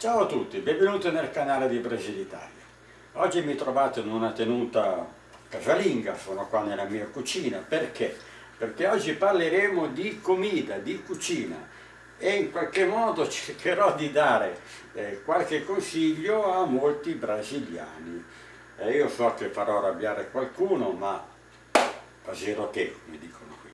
Ciao a tutti, benvenuti nel canale di Brasilitalia. Oggi mi trovate in una tenuta casalinga, sono qua nella mia cucina. Perché? Perché oggi parleremo di comida, di cucina e in qualche modo cercherò di dare qualche consiglio a molti brasiliani. Io so che farò arrabbiare qualcuno, ma a zero che, come dicono qui.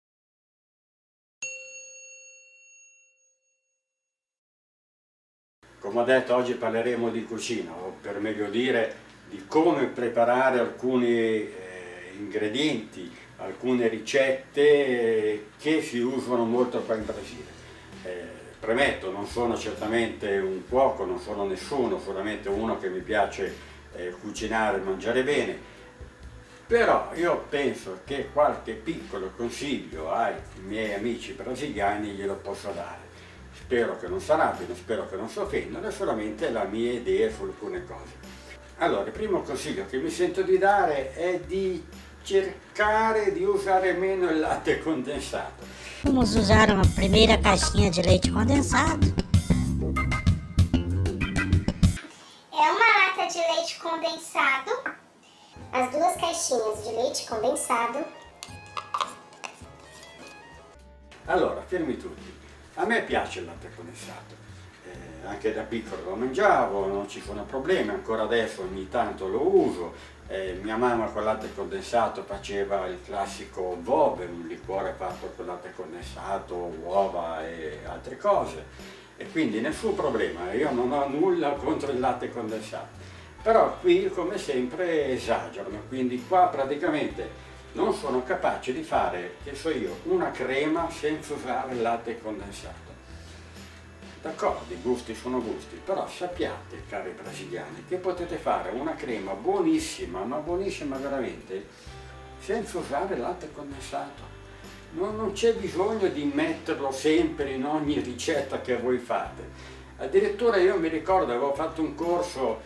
Come ho detto, oggi parleremo di cucina, o per meglio dire di come preparare alcuni ingredienti, alcune ricette che si usano molto qua in Brasile. Premetto, non sono certamente un cuoco, non sono nessuno, solamente uno che mi piace cucinare e mangiare bene, però io penso che qualche piccolo consiglio ai miei amici brasiliani glielo posso dare. Spero che non si arrabbino, spero che non si offendano, è solamente la mia idea su alcune cose. Allora, il primo consiglio che mi sento di dare è di cercare di usare meno il latte condensato. Vamos usar uma primeira caixinha de leite condensado. É uma lata de leite condensado, as duas caixinhas de leite condensado. Allora, fermi tutti. A me piace il latte condensato, anche da piccolo lo mangiavo, non ci sono problemi, ancora adesso ogni tanto lo uso. Mia mamma con il latte condensato faceva il classico Vobe, un liquore fatto con latte condensato, uova e altre cose, e quindi nessun problema, io non ho nulla contro il latte condensato. Però qui, come sempre, esagerano, quindi qua praticamente non sono capace di fare, che so io, una crema senza usare il latte condensato. D'accordo, i gusti sono gusti, però sappiate, cari brasiliani, che potete fare una crema buonissima, ma buonissima veramente, senza usare il latte condensato. Non c'è bisogno di metterlo sempre in ogni ricetta che voi fate. Addirittura io mi ricordo, avevo fatto un corso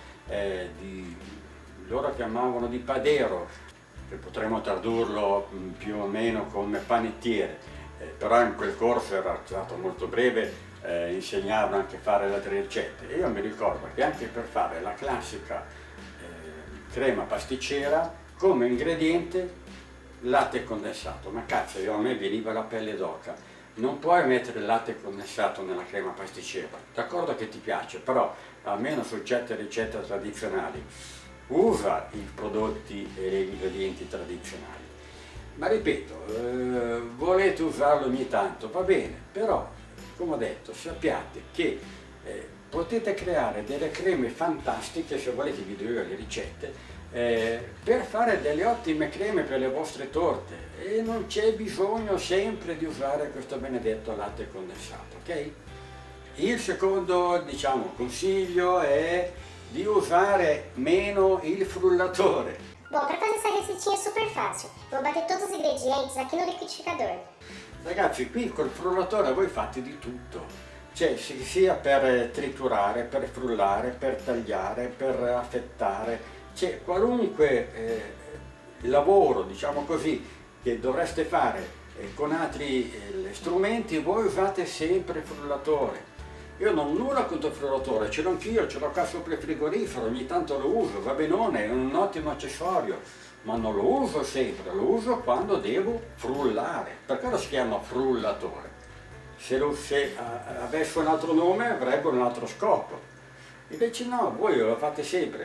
loro chiamavano di padero, che potremmo tradurlo più o meno come panettiere, però in quel corso era stato molto breve, insegnavano anche a fare le altre ricette. E io mi ricordo che anche per fare la classica crema pasticcera, come ingrediente latte condensato. Ma cazzo, a me veniva la pelle d'oca. Non puoi mettere il latte condensato nella crema pasticcera, d'accordo che ti piace, però almeno su certe ricette tradizionali usa i prodotti e gli ingredienti tradizionali. Ma ripeto, volete usarlo ogni tanto, va bene, però come ho detto sappiate che potete creare delle creme fantastiche, se volete vi do io le ricette, per fare delle ottime creme per le vostre torte, e non c'è bisogno sempre di usare questo benedetto latte condensato, ok? Il secondo, diciamo, consiglio è di usare meno il frullatore. Bom, para fazer essa receitinha é super fácil. Vou bater todos os ingredientes aqui no liquidificador. Ragazzi, qui col frullatore voi fate di tutto, cioè sia per triturare, per frullare, per tagliare, per affettare, cioè qualunque lavoro, diciamo così, che dovreste fare con altri strumenti, voi usate sempre il frullatore. Io non ho nulla contro il frullatore, ce l'ho anch'io, ce l'ho qua sopra il frigorifero, ogni tanto lo uso, va benone, è un ottimo accessorio, ma non lo uso sempre, lo uso quando devo frullare, perché lo si chiama frullatore. Se avesse un altro nome avrebbe un altro scopo, invece no, voi lo fate sempre.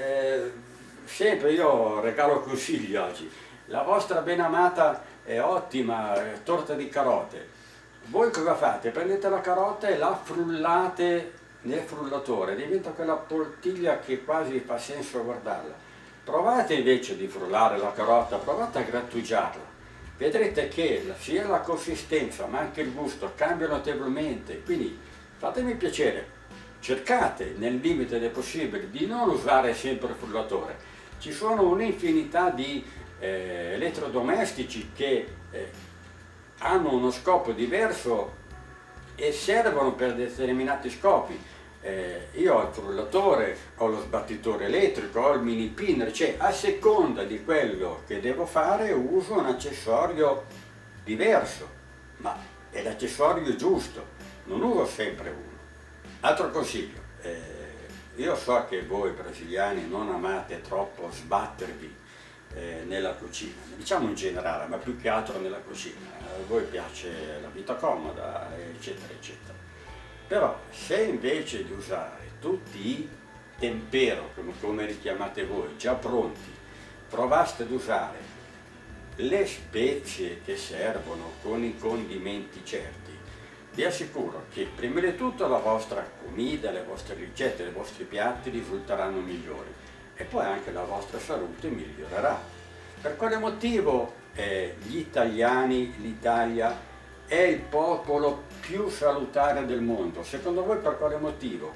Sempre io regalo consigli oggi, la vostra ben amata e ottima torta di carote. Voi cosa fate? Prendete la carota e la frullate nel frullatore, diventa quella poltiglia che quasi fa senso guardarla. Provate invece di frullare la carota, provate a grattugiarla. Vedrete che sia la consistenza ma anche il gusto cambia notevolmente, quindi fatemi piacere, cercate nel limite del possibile di non usare sempre il frullatore. Ci sono un'infinità di elettrodomestici che hanno uno scopo diverso e servono per determinati scopi. Io ho il frullatore, ho lo sbattitore elettrico, ho il mini pinner, cioè a seconda di quello che devo fare uso un accessorio diverso, ma è l'accessorio giusto, non uso sempre uno. Altro consiglio, Io so che voi brasiliani non amate troppo sbattervi nella cucina, diciamo in generale, ma più che altro nella cucina. A voi piace la vita comoda, eccetera, eccetera. Però se invece di usare tutti i tempero, come li chiamate voi, già pronti, provaste ad usare le spezie che servono con i condimenti certi, vi assicuro che prima di tutto la vostra comida, le vostre ricette, i vostri piatti risulteranno migliori e poi anche la vostra salute migliorerà. Per quale motivo gli italiani, l'Italia è il popolo più salutare del mondo? Secondo voi per quale motivo?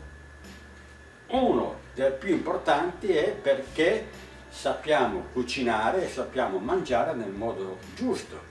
Uno dei più importanti è perché sappiamo cucinare e sappiamo mangiare nel modo giusto.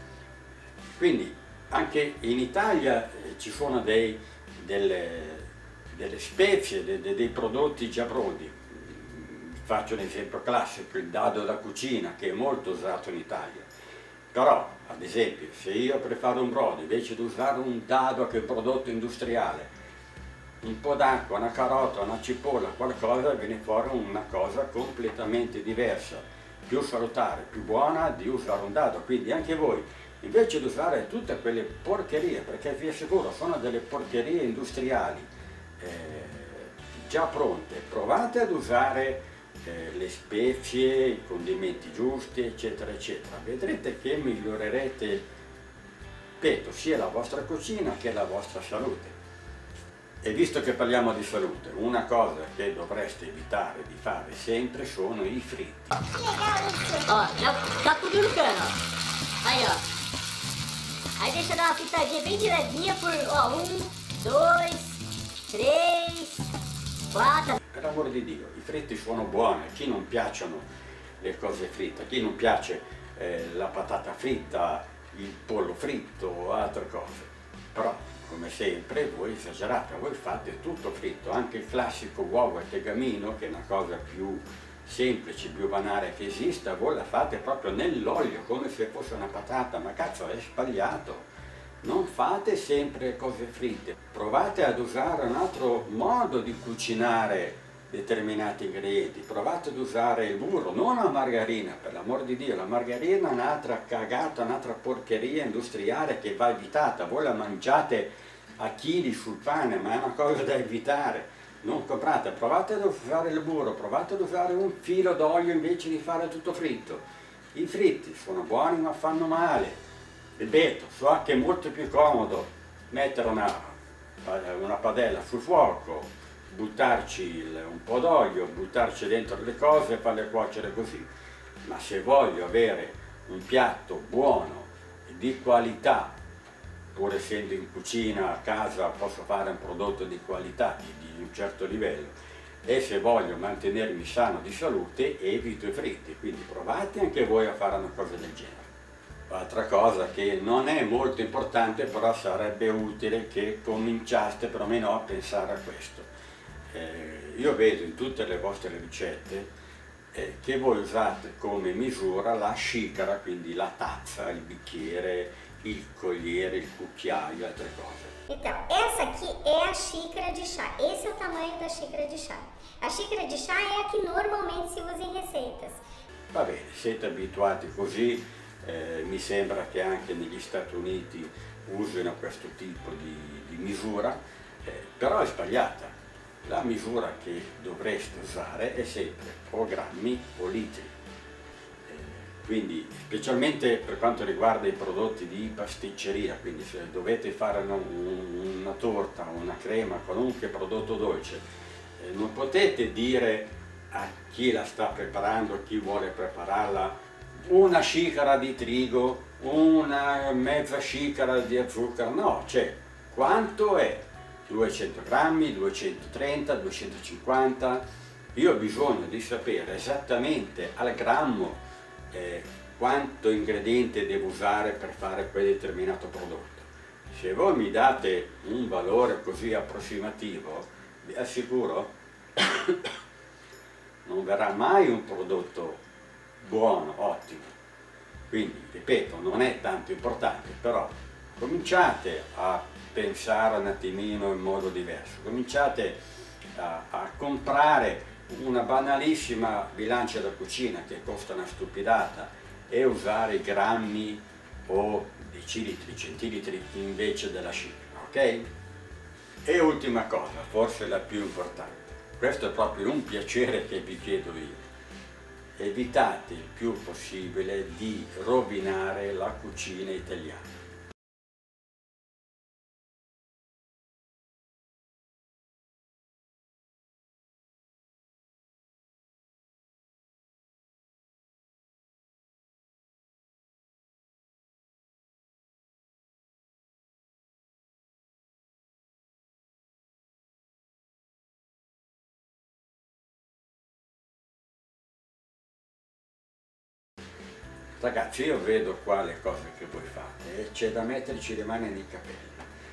Quindi anche in Italia ci sono delle spezie, dei prodotti già pronti. Faccio un esempio classico, il dado da cucina, che è molto usato in Italia. Però, ad esempio, se io preparo un brodo, invece di usare un dado che è un prodotto industriale, un po' d'acqua, una carota, una cipolla, qualcosa, viene fuori una cosa completamente diversa, più salutare, più buona di usare un dado. Quindi anche voi, invece di usare tutte quelle porcherie, perché vi assicuro sono delle porcherie industriali già pronte, provate ad usare le spezie, i condimenti giusti, eccetera, eccetera. Vedrete che migliorerete, ripeto, sia la vostra cucina che la vostra salute. E visto che parliamo di salute, una cosa che dovreste evitare di fare sempre sono i fritti. Ó, já tudo no cano, ó. Aí, ó. Aí deixa dar uma fritadinha bem de levinha por, ó, 1, 2, 3, 4. Per amor di Dio, i fritti sono buoni, a chi non piacciono le cose fritte, a chi non piace la patata fritta, il pollo fritto o altre cose. Però, come sempre, voi esagerate, voi fate tutto fritto, anche il classico uovo e tegamino, che è una cosa più semplice, più banale che esista, voi la fate proprio nell'olio, come se fosse una patata, ma cazzo è sbagliato. Non fate sempre cose fritte, provate ad usare un altro modo di cucinare determinati ingredienti, provate ad usare il burro, non la margarina, per l'amor di Dio, la margarina è un'altra cagata, un'altra porcheria industriale che va evitata, voi la mangiate a chili sul pane, ma è una cosa da evitare, non comprate, provate ad usare il burro, provate ad usare un filo d'olio invece di fare tutto fritto. I fritti sono buoni ma fanno male. Ripeto, so che è molto più comodo mettere una padella sul fuoco, buttarci un po' d'olio, buttarci dentro le cose e farle cuocere così. Ma se voglio avere un piatto buono e di qualità, pur essendo in cucina a casa posso fare un prodotto di qualità, di un certo livello, e se voglio mantenermi sano di salute evito i fritti, quindi provate anche voi a fare una cosa del genere. Altra cosa che non è molto importante, però sarebbe utile che cominciaste perlomeno a pensare a questo. Io vedo in tutte le vostre ricette che voi usate come misura la xícara, quindi la tazza, il bicchiere, il colliere, il cucchiaio, altre cose. Então, essa aqui é a xícara de chá. Esse é o tamanho da xícara de chá. A xícara de chá é a que normalmente se usa em receitas. Va bene, siete abituati così, mi sembra che anche negli Stati Uniti usino questo tipo di misura, però è sbagliata. La misura che dovreste usare è sempre o grammi o litri. Quindi, specialmente per quanto riguarda i prodotti di pasticceria, quindi se dovete fare una torta, una crema, qualunque prodotto dolce, non potete dire a chi la sta preparando, a chi vuole prepararla, una xícara di trigo, una mezza xícara di zucchero, no, cioè quanto è? 200 grammi, 230, 250, io ho bisogno di sapere esattamente al grammo quanto ingrediente devo usare per fare quel determinato prodotto. Se voi mi date un valore così approssimativo, vi assicuro non verrà mai un prodotto buono, ottimo. Quindi, ripeto, non è tanto importante, però cominciate a pensare un attimino in modo diverso, cominciate a comprare una banalissima bilancia da cucina che costa una stupidata e usare i grammi o decilitri, centilitri invece della cifra, ok? E ultima cosa, forse la più importante, questo è proprio un piacere che vi chiedo io. Evitate il più possibile di rovinare la cucina italiana. Ragazzi, io vedo qua le cose che voi fate e c'è da metterci le mani nei capelli.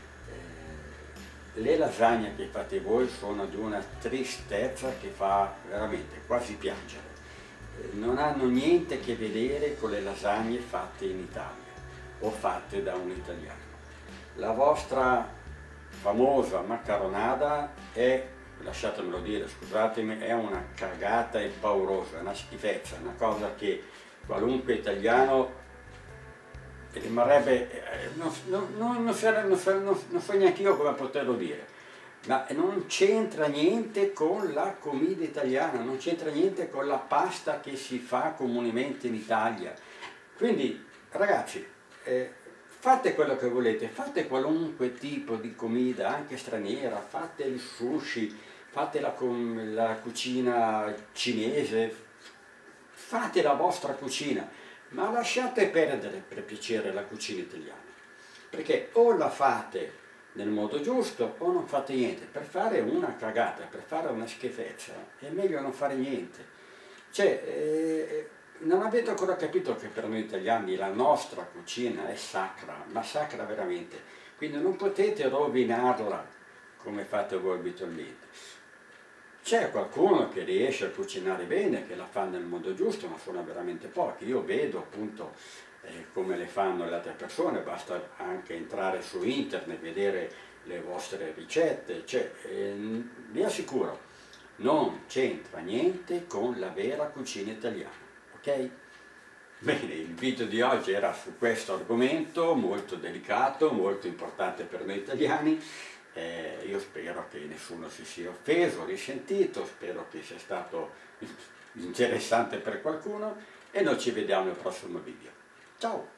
Le lasagne che fate voi sono di una tristezza che fa veramente quasi piangere. Non hanno niente a che vedere con le lasagne fatte in Italia o fatte da un italiano. La vostra famosa maccaronada è, lasciatemelo dire, scusatemi, è una cagata paurosa, una schifezza, una cosa che qualunque italiano rimarrebbe, non so neanche io come poterlo dire, ma non c'entra niente con la comida italiana, non c'entra niente con la pasta che si fa comunemente in Italia. Quindi ragazzi, fate quello che volete, fate qualunque tipo di comida, anche straniera, fate il sushi, fate la cucina cinese, fate la vostra cucina, ma lasciate perdere per piacere la cucina italiana, perché o la fate nel modo giusto o non fate niente. Per fare una cagata, per fare una schifezza, è meglio non fare niente. Cioè, non avete ancora capito che per noi italiani la nostra cucina è sacra, ma sacra veramente, quindi non potete rovinarla come fate voi abitualmente. C'è qualcuno che riesce a cucinare bene, che la fa nel modo giusto, ma sono veramente pochi. Io vedo appunto come le fanno le altre persone, basta anche entrare su internet, vedere le vostre ricette, cioè, vi assicuro, non c'entra niente con la vera cucina italiana, ok? Bene, il video di oggi era su questo argomento molto delicato, molto importante per noi italiani. Io spero che nessuno si sia offeso, risentito, spero che sia stato interessante per qualcuno e noi ci vediamo nel prossimo video. Ciao!